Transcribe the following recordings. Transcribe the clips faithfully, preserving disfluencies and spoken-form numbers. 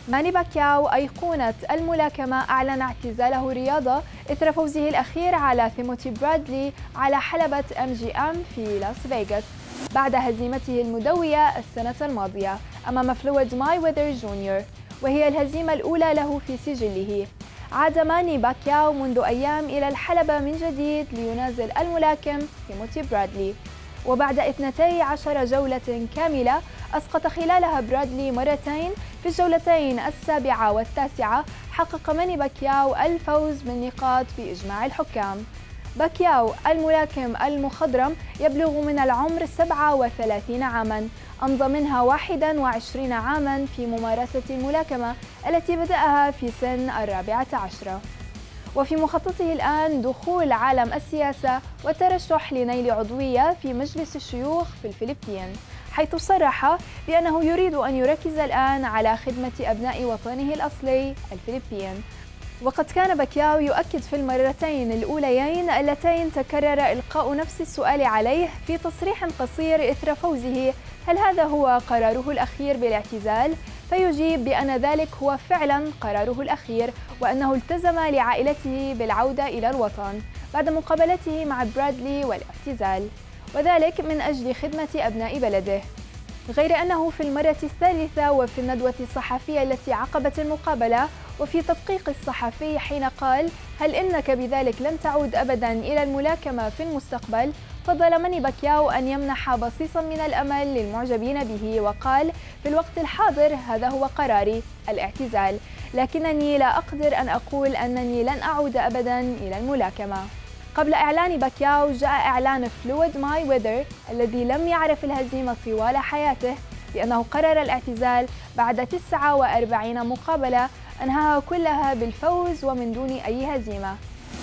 ماني باكياو أيقونة الملاكمة أعلن اعتزاله الرياضة إثر فوزه الأخير على تيموثي برادلي على حلبة إم جي إم في لاس فيغاس بعد هزيمته المدوية السنة الماضية أمام فلويد مايويذر جونيور، وهي الهزيمة الأولى له في سجله. عاد ماني باكياو منذ أيام إلى الحلبة من جديد لينازل الملاكم تيموثي برادلي، وبعد اثنتي عشر جولة كاملة أسقط خلالها برادلي مرتين في الجولتين السابعة والتاسعة، حقق ماني باكياو الفوز بالنقاط بإجماع الحكام. باكياو الملاكم المخضرم يبلغ من العمر سبعة وثلاثين عاماً، أمضى منها واحد وعشرين عاماً في ممارسة الملاكمة التي بدأها في سن الرابعة عشرة، وفي مخططه الآن دخول عالم السياسة والترشح لنيل عضوية في مجلس الشيوخ في الفلبين، حيث صرح بأنه يريد أن يركز الآن على خدمة أبناء وطنه الأصلي الفلبين. وقد كان باكياو يؤكد في المرتين الأوليين اللتين تكرر إلقاء نفس السؤال عليه في تصريح قصير إثر فوزه هل هذا هو قراره الأخير بالاعتزال؟ فيجيب بأن ذلك هو فعلا قراره الأخير، وأنه التزم لعائلته بالعودة إلى الوطن بعد مقابلته مع برادلي والاعتزال، وذلك من أجل خدمة أبناء بلده. غير أنه في المرة الثالثة وفي الندوة الصحفية التي عقبت المقابلة وفي تدقيق الصحفي حين قال هل إنك بذلك لن تعود أبدا إلى الملاكمة في المستقبل، فضل ماني باكياو أن يمنح بصيصا من الأمل للمعجبين به، وقال في الوقت الحاضر هذا هو قراري الاعتزال، لكنني لا أقدر أن أقول أنني لن أعود أبدا إلى الملاكمة. قبل إعلان باكياو جاء إعلان فلويد مايويذر الذي لم يعرف الهزيمة طوال حياته بأنه قرر الاعتزال بعد تسعة وأربعين مقابلة أنهاها كلها بالفوز ومن دون أي هزيمة.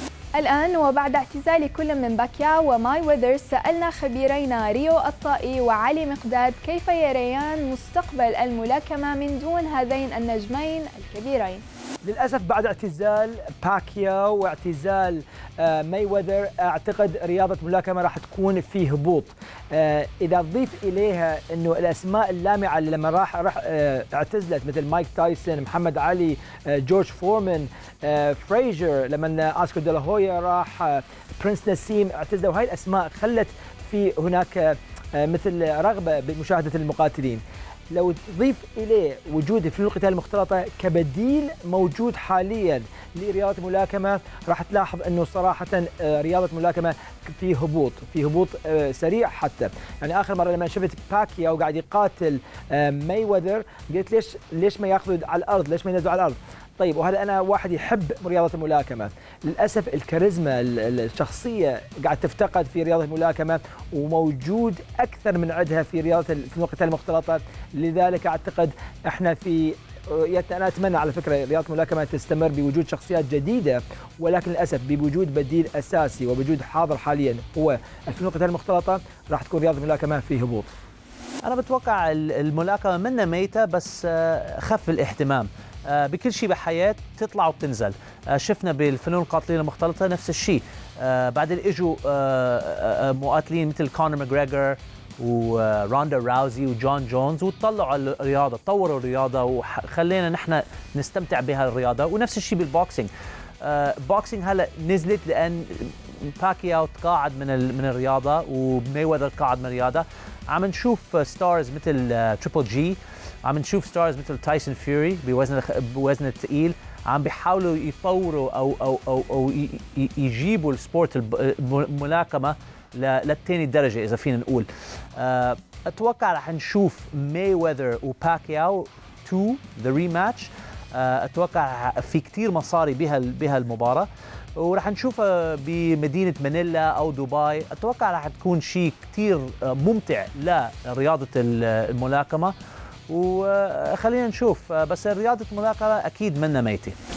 الآن وبعد اعتزال كل من باكياو ومايويذر سألنا خبيرين ريو الطائي وعلي مقداد كيف يريان مستقبل الملاكمة من دون هذين النجمين الكبيرين. للأسف بعد اعتزال باكياو واعتزال مايويذر أعتقد رياضة ملاكمة راح تكون في هبوط. إذا تضيف إليها أنه الأسماء اللامعة اللي لما راح راح اعتزلت مثل مايك تايسون، محمد علي، جورج فورمان، فريزر، لما آسكار دي لا هويا راح، برنس نسيم اعتزلوا، هاي الأسماء خلت في هناك مثل رغبة بمشاهدة المقاتلين. لو تضيف إليه وجود فنون القتال المختلطة كبديل موجود حالياً لرياضة الملاكمة، راح تلاحظ أنه صراحة رياضة الملاكمة في هبوط، في هبوط سريع حتى. يعني آخر مرة لما شفت باكياو قاعد يقاتل مايويذر قلت ليش ليش ما ياخذوا على الأرض، ليش ما ينزلوا على الأرض؟ طيب وهذا أنا واحد يحب رياضة الملاكمة، للأسف الكاريزما الشخصية قاعد تفتقد في رياضة الملاكمة، وموجود أكثر من عدها في رياضة فنون القتال المختلطة. لذلك أعتقد إحنا في أنا أتمنى على فكرة رياضة الملاكمة تستمر بوجود شخصيات جديدة، ولكن للأسف بوجود بديل أساسي وبوجود حاضر حاليا هو الفنون القتال المختلطة، راح تكون رياضة الملاكمة في هبوط. أنا بتوقع الملاكمة منها ميتة بس خف الاهتمام. بكل شيء بحياة تطلع وبتنزل. شفنا بالفنون القتالية المختلطة نفس الشيء. بعدين اجوا مقاتلين مثل كونر ماجريجر وروندا راوزي وجون جونز وطلعوا الرياضة، طوروا الرياضة وخلينا نحن نستمتع بها الرياضة. ونفس الشيء بالبوكسينج. بوكسينج هلا نزلت لأن باكياو تقاعد من من الرياضة ومايويذر تقاعد من الرياضة. عم نشوف ستارز مثل تريبل جي، عم نشوف ستارز مثل تايسون فيوري بوزن بوزن الثقيل عم بيحاولوا يطوروا او او او او يجيبوا السبورت الملاكمه للثاني درجه اذا فينا نقول. اتوقع رح نشوف مايويذر وباكياو اثنين ذا ريماتش. اتوقع في كثير مصاري بها بها المباراه، ورح نشوفها بمدينه مانيلا او دبي. اتوقع رح تكون شيء كثير ممتع لرياضه الملاكمه، وخلينا نشوف. بس رياضة الملاكمة أكيد منا ميتة.